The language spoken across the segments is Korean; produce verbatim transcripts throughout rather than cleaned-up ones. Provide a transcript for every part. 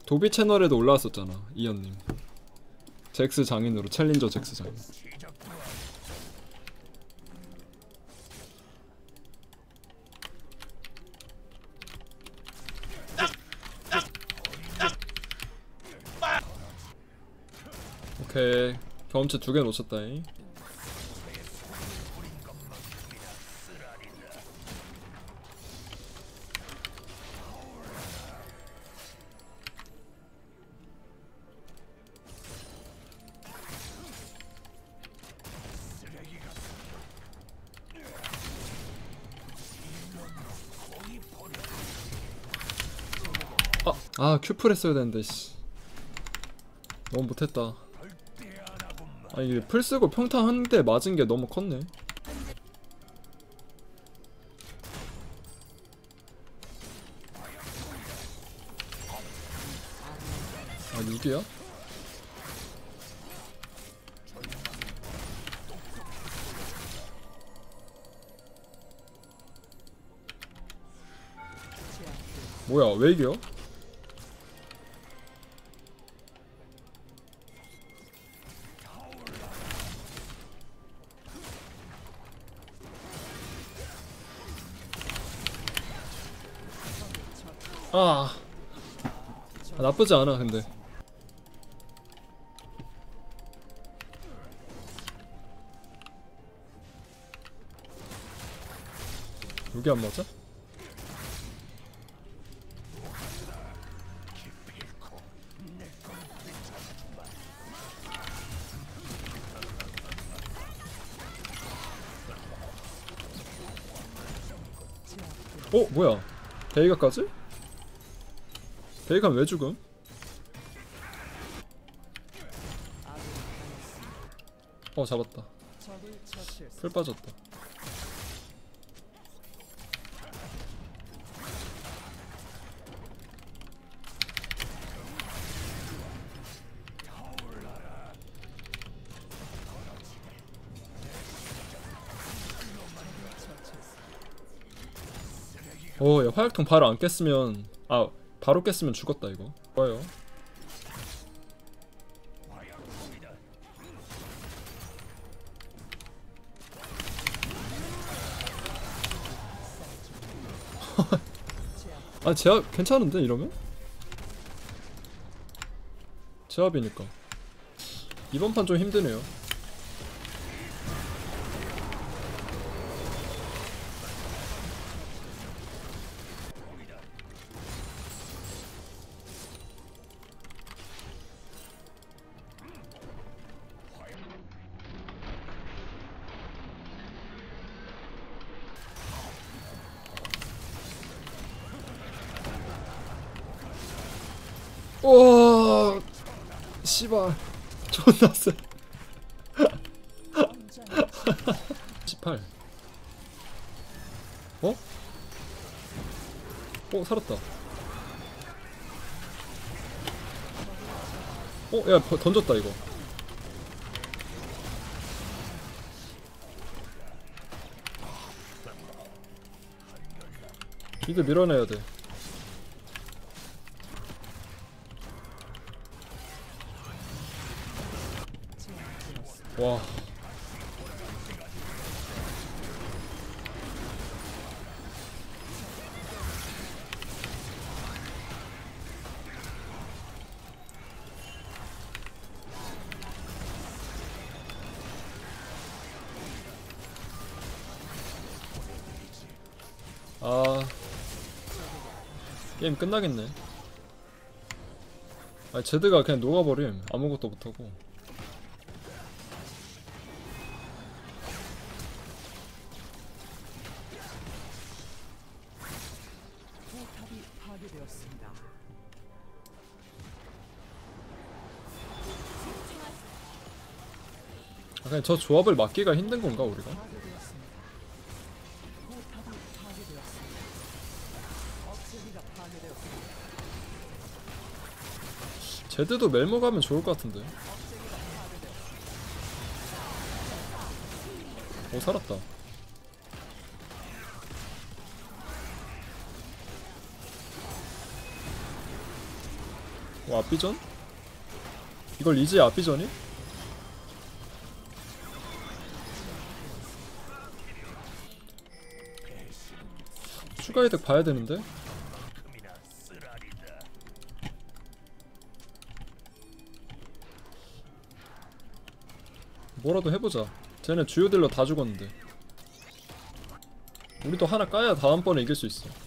도비 채널에도 올라왔었잖아 이현님. 잭스 장인으로 챌린저 잭스 장인. 오케이 경험치 두 개 놓쳤다잉. 아, 아 큐플 했어야 되는데 씨. 너무 못했다. 아니 이게 풀 쓰고 평타 한 대 맞은 게 너무 컸네. 아 육이야? 뭐야 왜 이겨? 아, 아 나쁘지 않아 근데. 여기 안 맞아? 어 뭐야 베이가까지? 베이가 왜 죽음? 어 잡았다. 풀 빠졌다. 오, 야, 화약통 바로 안 깼으면 아 바로 깼으면 죽었다 이거. 좋아요. 아 제압 괜찮은데 이러면? 제압이니까. 이번 판 좀 힘드네요. 오, 씨발, 존나 세. 십팔. 어? 어, 살았다. 어, 야, 버, 던졌다 이거. 이거 밀어내야 돼. 와. 아, 게임 끝나겠네. 아, 제드가 그냥 녹아버림. 아무것도 못하고. 아, 그냥 저 조합을 막기가 힘든 건가 우리가? 제드도 멜모 가면 좋을 것 같은데. 오, 살았다. 어, 앞비전? 이걸 이제 앞비전이? 추가 이득 봐야 되는데? 뭐라도 해보자. 쟤네 주요 딜러 다 죽었는데. 우리도 하나 까야 다음번에 이길 수 있어.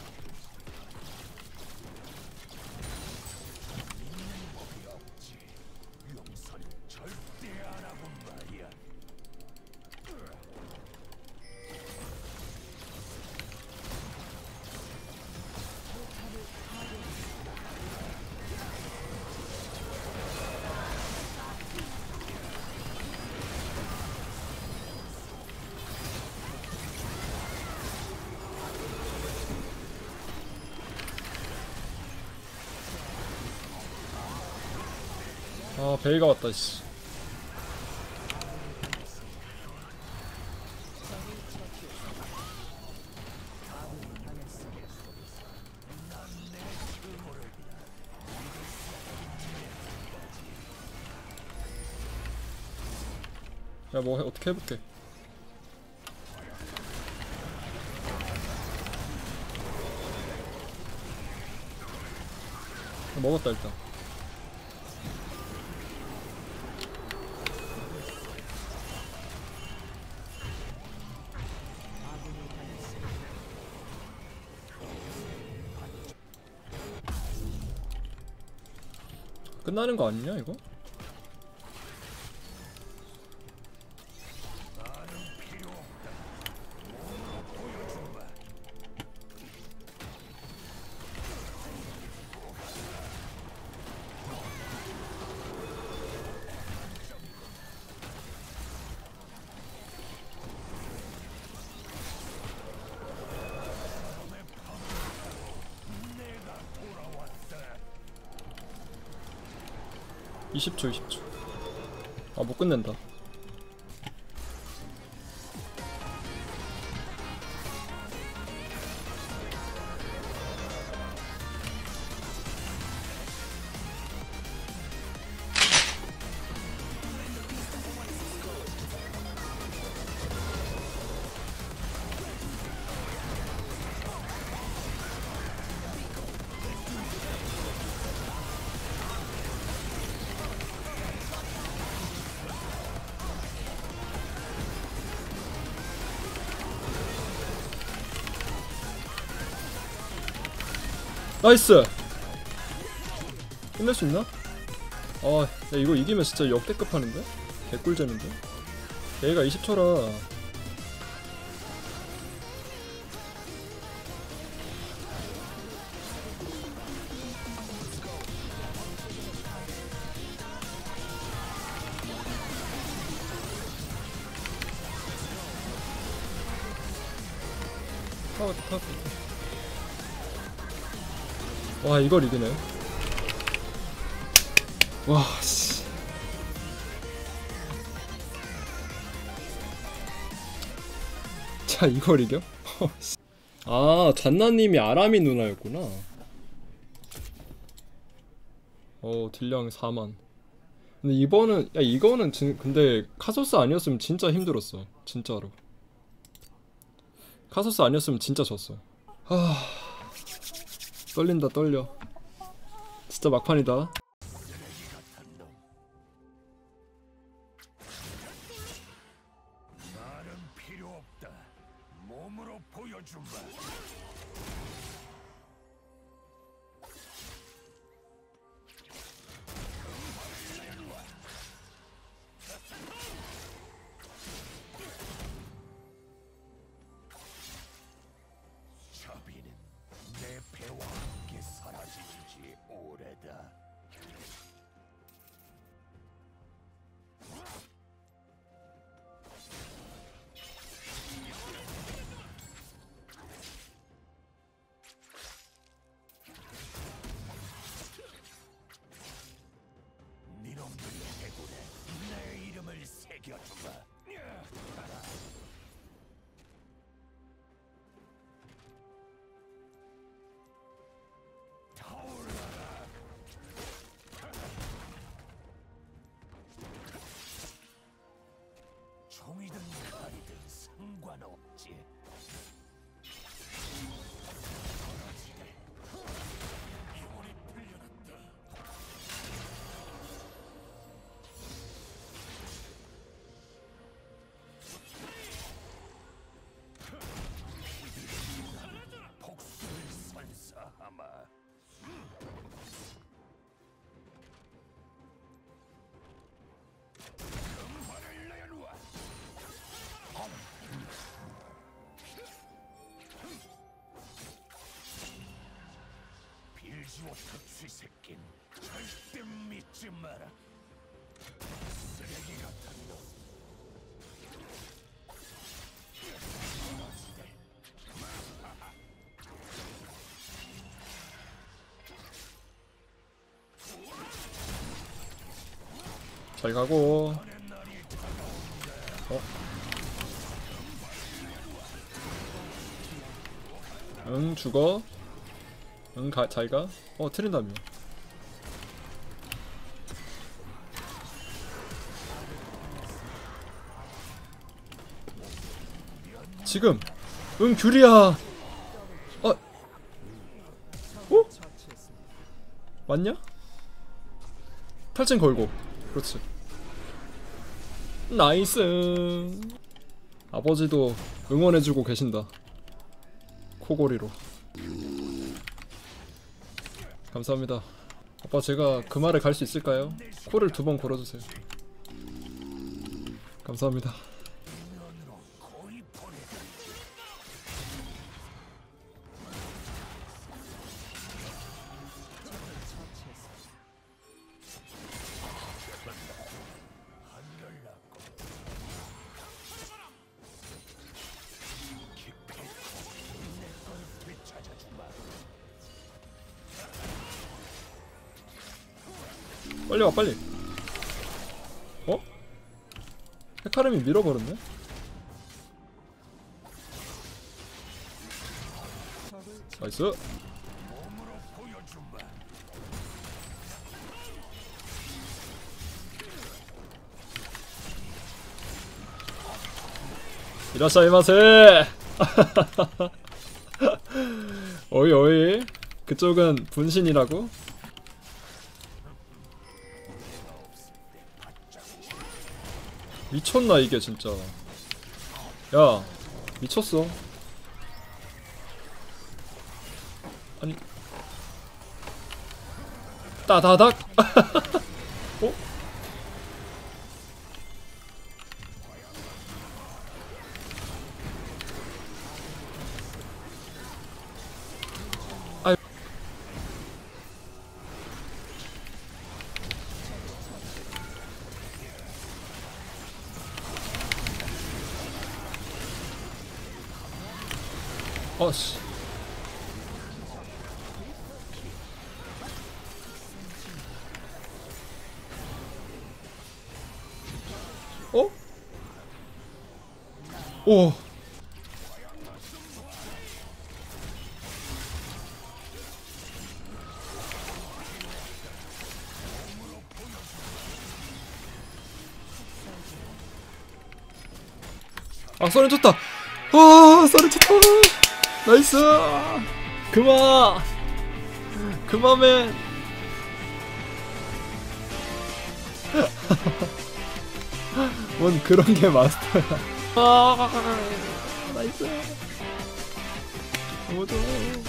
아, 베이가 왔다, 씨. 야, 뭐, 해, 어떻게 해볼게. 먹었다, 일단. 끝나는 거 아니냐, 이거? 이십 초, 이십 초. 아, 못 끝낸다. 나이스! 끝낼 수 있나? 아, 야, 이거 이기면 진짜 역대급 하는데? 개꿀잼인데? 얘가 이십 초라. 타워, 타워. 와, 이걸 이기네. 와, 씨. 자, 이걸 이겨? 아, 잔나님이 아라미 누나였구나. 어, 딜량 사만. 근데 이번은, 야, 이거는 진, 근데 카소스 아니었으면 진짜 힘들었어. 진짜로. 카소스 아니었으면 진짜 졌어. 하... 떨린다, 떨려. 진짜 막판이다. 특수 새끼는 절대 믿지 마라. 쓰레기 같은 놈. 잘 가고. 어? 응, 죽어. 응, 가, 잘 가. 어, 트린다며. 지금. 응, 귤이야. 어? 어? 맞냐? 탈진 걸고. 그렇지. 나이스. 아버지도 응원해주고 계신다. 코골이로. 감사합니다. 아빠, 제가 그 말에 갈 수 있을까요? 코를 두 번 걸어주세요. 감사합니다. 빨리 와, 빨리. 어? 헤카림이 밀어버렸네? 나이스. 이라샤이마세. 어이 어이. 그쪽은 분신이라고? 미쳤나 이게 진짜. 야, 미쳤어. 아니, 따다닥. 어? 아이. 어씨. 어? 오. 아, 썰은 쳤다. 아, 썰은 쳤다. 나이스. 그만. 그만맨. 뭔 그런 게 마스터야. 아, 나이스. 너무 좋아.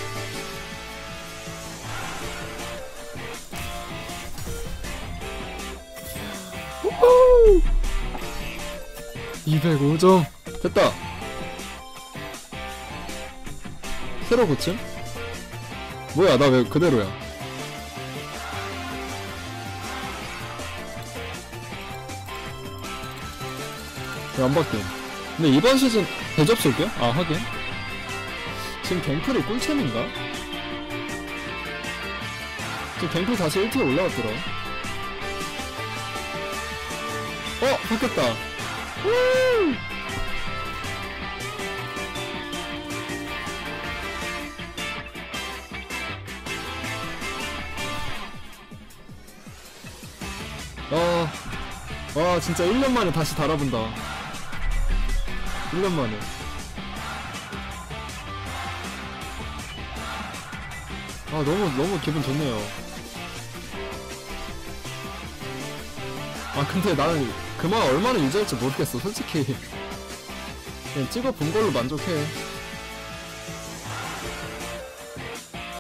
우후. 이백오 점. 됐다. 새로 고침? 뭐야, 나 왜 그대로야? 왜 안 바뀌어? 근데 이번 시즌 대접 쏠게요? 아, 하긴. 지금 갱플이 꿀챔인가? 지금 갱플 다시 일 티어 올라왔더라. 어! 바뀌었다. 우! 아, 와, 진짜 일 년 만에 다시 달아본다. 일 년 만에. 아, 너무 너무 기분 좋네요. 아, 근데 나는 그만 얼마나 유지할지 모르겠어, 솔직히. 그냥 찍어본 걸로 만족해.